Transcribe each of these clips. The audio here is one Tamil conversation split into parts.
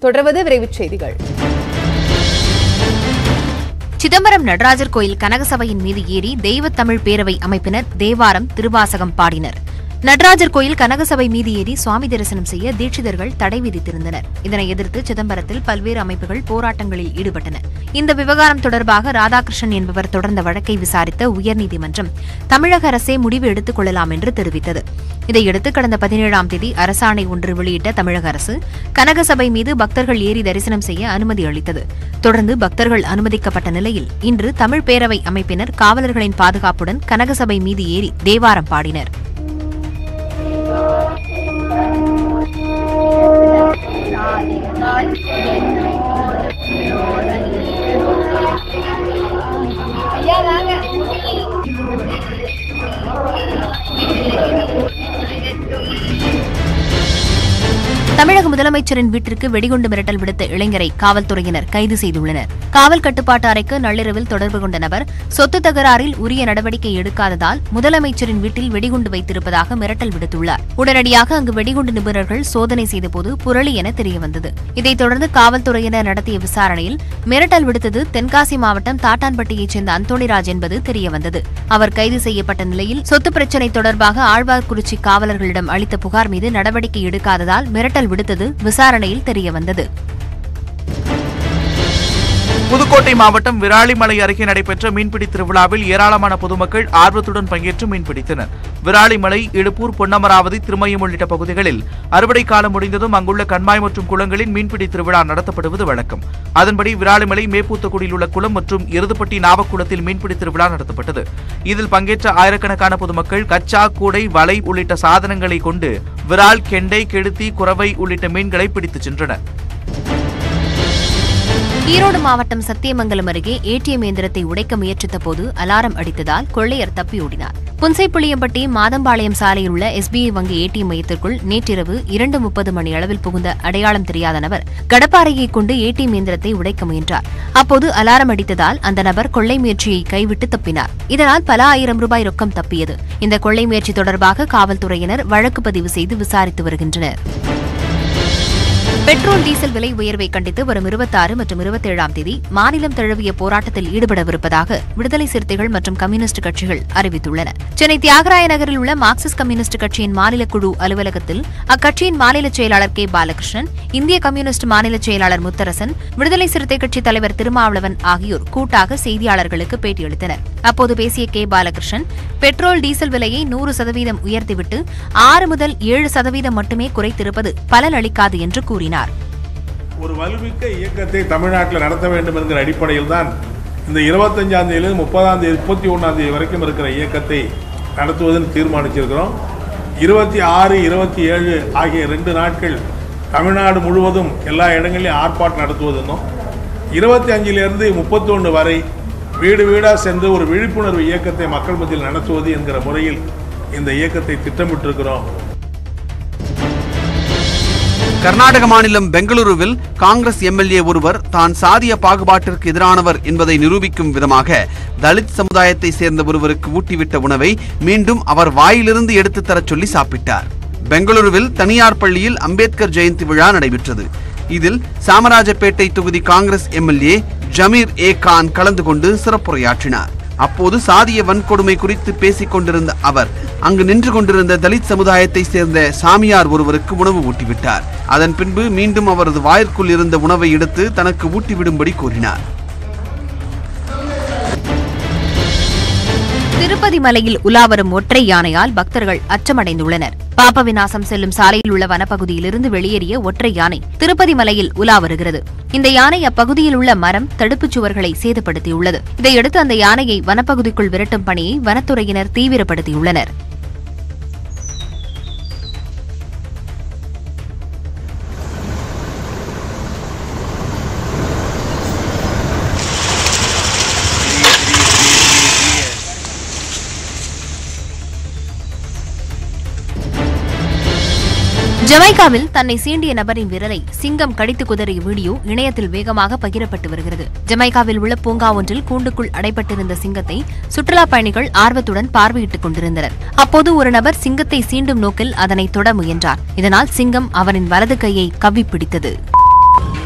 தொடர்வது விரைவுச் செய்திகள். சிதம்பரம் நடராஜர் கோயில் கனகசபையின் மீது ஏறி தெய்வத் தமிழ் பேரவை அமைப்பினர் தேவாரம் திருவாசகம் பாடினர். நடராஜர் கோயில் கனகசபை மீது ஏறி சுவாமி தரிசனம் செய்ய தீட்சிதர்கள் தடை விதித்திருந்தனர். இதனை எதிர்த்து சிதம்பரத்தில் பல்வேறு அமைப்புகள் போராட்டங்களில் ஈடுபட்டன. இந்த விவகாரம் தொடர்பாக ராதாகிருஷ்ணன் என்பவர் தொடர்ந்த வழக்கை விசாரித்த உயர்நீதிமன்றம் தமிழக அரசே முடிவு எடுத்துக் கொள்ளலாம் என்று தெரிவித்தது. இதையடுத்து கடந்த 17ஆம் தேதி அரசாணை ஒன்று வெளியிட்ட தமிழக அரசு கனகசபை மீது பக்தர்கள் ஏறி தரிசனம் செய்ய அனுமதி அளித்தது. தொடர்ந்து பக்தர்கள் அனுமதிக்கப்பட்ட நிலையில் இன்று தமிழ் பேரவை அமைப்பினர் காவலர்களின் பாதுகாப்புடன் கனகசபை மீது ஏறி தேவாரம் பாடினர். தமிழக முதலமைச்சரின் வீட்டிற்கு வெடிகுண்டு மிரட்டல் விடுத்த இளைஞரை காவல்துறையினர் கைது செய்துள்ளனர். காவல் கட்டுப்பாட்டு அறைக்கு நள்ளிரவில் தொடர்பு கொண்ட நபர் சொத்து தகராறில் உரிய நடவடிக்கை எடுக்காததால் முதலமைச்சரின் வீட்டில் வெடிகுண்டு வைத்திருப்பதாக மிரட்டல் விடுத்துள்ளார். உடனடியாக அங்கு வெடிகுண்டு நிபுணர்கள் சோதனை செய்தபோது புரளி என தெரியவந்தது. இதைத் தொடர்ந்து காவல்துறையினர் நடத்திய விசாரணையில் மிரட்டல் விடுத்தது தென்காசி மாவட்டம் தாட்டான்பட்டியைச் சேர்ந்த அந்தோணிராஜ் என்பது தெரியவந்தது. அவர் கைது செய்யப்பட்ட நிலையில் சொத்து பிரச்சினை தொடர்பாக ஆழ்வார்குறிச்சி காவலர்களிடம் அளித்த புகார் மீது நடவடிக்கை எடுக்காததால் மிரட்டல் விடுத்தது விசாரணையில் தெரியவந்தது. புதுக்கோட்டை மாவட்டம் விராலிமலை அருகே நடைபெற்ற மீன்பிடி திருவிழாவில் ஏராளமான பொதுமக்கள் ஆர்வத்துடன் பங்கேற்று மீன்பிடித்தனர். விராலிமலை, இடுப்பூர், பொன்னமராவதி, திருமயம் உள்ளிட்ட பகுதிகளில் அறுவடை காலம் முடிந்ததும் அங்குள்ள கண்மாய் மற்றும் குளங்களில் மீன்பிடி திருவிழா நடத்தப்படுவது வழக்கம். அதன்படி விராலிமலை மேப்பூத்தக்குடியில் உள்ள குளம் மற்றும் எருதுப்பட்டி நாவக்குளத்தில் மீன்பிடி திருவிழா நடத்தப்பட்டது. இதில் பங்கேற்ற ஆயிரக்கணக்கான பொதுமக்கள் கச்சா, கூடை, வலை உள்ளிட்ட சாதனங்களை கொண்டு விரால், கெண்டை, கெடுத்தி, குறவை உள்ளிட்ட மீன்களை பிடித்துச் சென்றனர். ஈரோடு மாவட்டம் சத்தியமங்கலம் அருகே ஏடிஎம் இயந்திரத்தை உடைக்க முயற்சித்த போது அலாரம் அடித்ததால் கொள்ளையர் தப்பியோடினார். புன்சைப்புளியம்பட்டி மாதம்பாளையம் சாலையில் உள்ள எஸ்பிஐ வங்கி ஏடிஎம் மையத்திற்குள் நேற்றிரவு 2:30 மணி அளவில் புகுந்த அடையாளம் தெரியாத நபர் கடப்பாறையை கொண்டு ஏடிஎம் இயந்திரத்தை உடைக்க முயன்றார். அப்போது அலாரம் அடித்ததால் அந்த நபர் கொள்ளை முயற்சியை கைவிட்டு தப்பினார். இதனால் பல ஆயிரம் ரூபாய் ரொக்கம் தப்பியது. இந்த கொள்ளை முயற்சி தொடர்பாக காவல்துறையினர் வழக்கு பதிவு செய்து விசாரித்து வருகின்றனர். பெட்ரோல், டீசல் விலை உயர்வை கண்டித்து வரும் 26 மற்றும் 27ஆம் தேதி மாநிலம் தழுவிய போராட்டத்தில் ஈடுபடவிருப்பதாக விடுதலை சிறுத்தைகள் மற்றும் கம்யூனிஸ்ட் கட்சிகள் அறிவித்துள்ளன. சென்னை தியாகராய நகரில் உள்ள மார்க்சிஸ்ட் கம்யூனிஸ்ட் கட்சியின் மாநில குழு அலுவலகத்தில் அக்கட்சியின் மாநில செயலாளர் கே. பாலகிருஷ்ணன், இந்திய கம்யூனிஸ்ட் மாநில செயலாளர் முத்தரசன், விடுதலை சிறுத்தை கட்சி தலைவர் திருமாவளவன் ஆகியோர் கூட்டாக செய்தியாளர்களுக்கு பேட்டியளித்தனர். அப்போது பேசிய கே. பாலகிருஷ்ணன், பெட்ரோல், டீசல் விலையை 100% உயர்த்திவிட்டு 6 முதல் 7% மட்டுமே குறைத்திருப்பது பலனளிக்காது என்று கூறினார். ஒரு வலுமிக்க இயக்கத்தை தமிழ்நாட்டில் நடத்த வேண்டும் என்கிற அடிப்படையில் தான் இந்த 25ஆம் தேதி 30ஆம் தேதி 31ஆம் தேதி வரைக்கும் இருக்கிற இயக்கத்தை நடத்துவதற்கு தீர்மானிச்சிருக்கிறோம். 26, 27 ஆகிய 2 நாட்கள் தமிழ்நாடு முழுவதும் எல்லா இடங்களிலும் ஆர்ப்பாட்டம் நடத்துவதும் 25லிருந்து 31 வரை வீடு வீடாக சென்று ஒரு விழிப்புணர்வு இயக்கத்தை மக்கள் மத்தியில் நடத்துவது என்கிற முறையில் இந்த இயக்கத்தை திட்டமிட்டிருக்கிறோம். கர்நாடக மாநிலம் பெங்களூருவில் காங்கிரஸ் எம்எல்ஏ ஒருவர் தான் சாதிய பாகுபாட்டிற்கு எதிரானவர் என்பதை நிரூபிக்கும் விதமாக தலித் சமுதாயத்தை சேர்ந்த ஒருவருக்கு ஊட்டிவிட்ட உணவை மீண்டும் அவர் வாயிலிருந்து எடுத்து தரச் சொல்லி சாப்பிட்டார். பெங்களூருவில் தனியார் பள்ளியில் அம்பேத்கர் ஜெயந்தி விழா நடைபெற்றது. இதில் சாமராஜப்பேட்டை தொகுதி காங்கிரஸ் எம்எல்ஏ ஜமீர் ஏ கான் கலந்து கொண்டு சிறப்புரையாற்றினார். அப்போது சாதிய வன்கொடுமை குறித்து பேசிக் கொண்டிருந்த அவர் அங்கு நின்று கொண்டிருந்த தலித் சமுதாயத்தை சேர்ந்த சாமியார் ஒருவருக்கு உணவு ஊட்டிவிட்டார். அதன் பின்பு மீண்டும் அவரது வாயிற்குள் இருந்த உணவை எடுத்து தனக்கு ஊட்டிவிடும்படி கூறினார். திருப்பதி மலையில் உலாவரும் ஒற்றை யானையால் பக்தர்கள் அச்சமடைந்துள்ளனர். பாபவிநாசம் செல்லும் சாலையில் உள்ள வனப்பகுதியிலிருந்து வெளியேறிய ஒற்றை யானை திருப்பதி மலையில் உலா வருகிறது. இந்த யானை அப்பகுதியில் உள்ள மரம், தடுப்புச் சுவர்களை சேதப்படுத்தியுள்ளது. இதையடுத்து அந்த யானையை வனப்பகுதிக்குள் விரட்டும் பணியை வனத்துறையினர் தீவிரப்படுத்தியுள்ளனர். ஜமைக்காவில் தன்னை சீண்டிய நபரின் விரலை சிங்கம் கடித்து குதறிய வீடியோ இணையத்தில் வேகமாக பகிரப்பட்டு வருகிறது. ஜமைக்காவில் உள்ள பூங்கா ஒன்றில் கூண்டுக்குள் அடைபட்டிருந்த சிங்கத்தை சுற்றுலாப் பயணிகள் ஆர்வத்துடன் பார்வையிட்டுக் கொண்டிருந்தனர். அப்போது ஒரு நபர் சிங்கத்தை சீண்டும் நோக்கில் அதனை தொட முயன்றார். இதனால் சிங்கம் அவரின் வலது கையை கவ்வி பிடித்தது.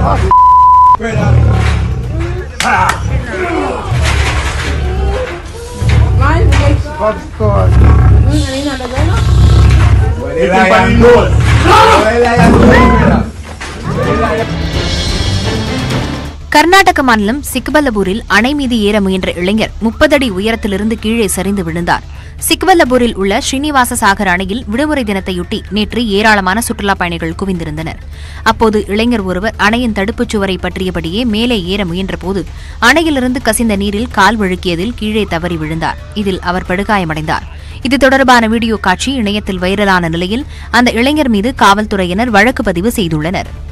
கர்நாடக மாநிலம் சிக்பல்லபூரில் அணை மீது ஏற முயன்ற இளைஞர் 30 அடி உயரத்திலிருந்து கீழே சரிந்து விழுந்தார். சிக்பல்லபூரில் உள்ள ஸ்ரீனிவாச சாகர் அணையில் விடுமுறை தினத்தையொட்டி நேற்று ஏராளமான சுற்றுலாப் பயணிகள் குவிந்திருந்தனர். அப்போது இளைஞர் ஒருவர் அணையின் தடுப்புச் சுவரை பற்றியபடியே மேலே ஏற முயன்றபோது அணையிலிருந்து கசிந்த நீரில் கால் வழுக்கியதில் கீழே தவறி விழுந்தார். இதில் அவர் படுகாயமடைந்தார். இது தொடர்பான வீடியோ காட்சி இணையத்தில் வைரலான நிலையில் அந்த இளைஞர் மீது காவல்துறையினர் வழக்கு பதிவு செய்துள்ளனர்.